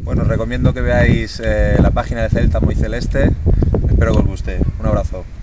Bueno, os recomiendo que veáis la página de Celta Muy Celeste, espero que os guste. Un abrazo.